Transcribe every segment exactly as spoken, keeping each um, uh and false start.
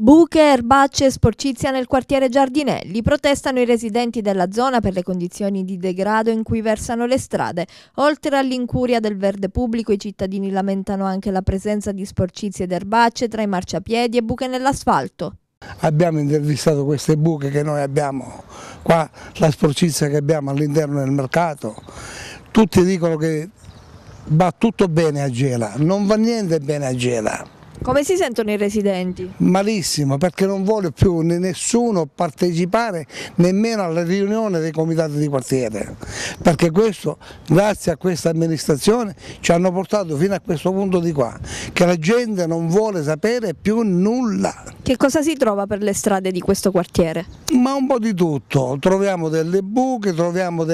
Buche, erbacce e sporcizia nel quartiere Giardinelli. Protestano i residenti della zona per le condizioni di degrado in cui versano le strade. Oltre all'incuria del verde pubblico, i cittadini lamentano anche la presenza di sporcizie ed erbacce tra i marciapiedi e buche nell'asfalto. Abbiamo intervistato queste buche che noi abbiamo qua, la sporcizia che abbiamo all'interno del mercato. Tutti dicono che va tutto bene a Gela, non va niente bene a Gela. Come si sentono i residenti? Malissimo, perché non vuole più nessuno partecipare nemmeno alla riunione dei comitati di quartiere, perché questo, grazie a questa amministrazione, ci hanno portato fino a questo punto di qua, che la gente non vuole sapere più nulla. Che cosa si trova per le strade di questo quartiere? Ma un po' di tutto, troviamo delle buche, troviamo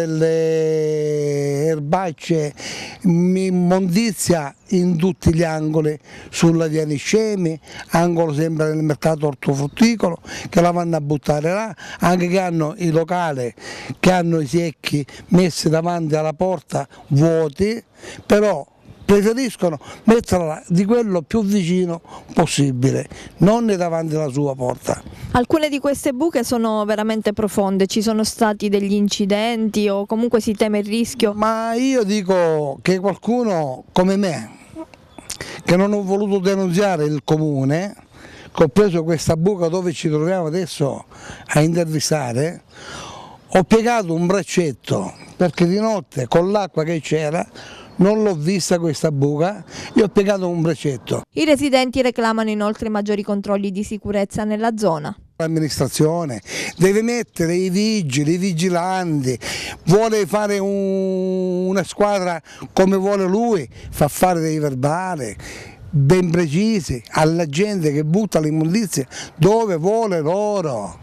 delle erbacce, immondizia in tutti gli angoli, sulla via Niscemi, angolo sempre nel mercato ortofrutticolo, che la vanno a buttare là, anche che hanno i locali, che hanno i secchi messi davanti alla porta vuoti, però preferiscono metterla di quello più vicino possibile, non davanti alla sua porta. Alcune di queste buche sono veramente profonde, ci sono stati degli incidenti o comunque si teme il rischio? Ma io dico che qualcuno come me, che non ho voluto denunziare il comune, che ho preso questa buca dove ci troviamo adesso a intervistare, ho piegato un braccetto perché di notte con l'acqua che c'era non l'ho vista questa buca, io ho piegato un braccetto. I residenti reclamano inoltre maggiori controlli di sicurezza nella zona. L'amministrazione deve mettere i vigili, i vigilanti, vuole fare un, una squadra come vuole lui, fa fare dei verbali ben precisi alla gente che butta l'immondizia dove vuole loro.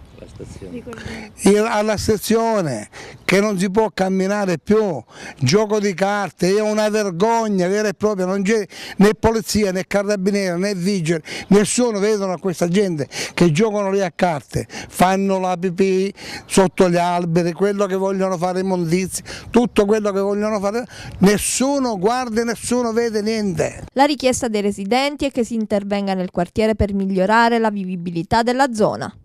Alla stazione, che non si può camminare più, gioco di carte, è una vergogna vera e propria, non c'è né polizia né carabinieri né vigili, nessuno vedono questa gente che giocano lì a carte, fanno la pipì sotto gli alberi, quello che vogliono fare immondizi, tutto quello che vogliono fare, nessuno guarda, nessuno vede niente. La richiesta dei residenti è che si intervenga nel quartiere per migliorare la vivibilità della zona.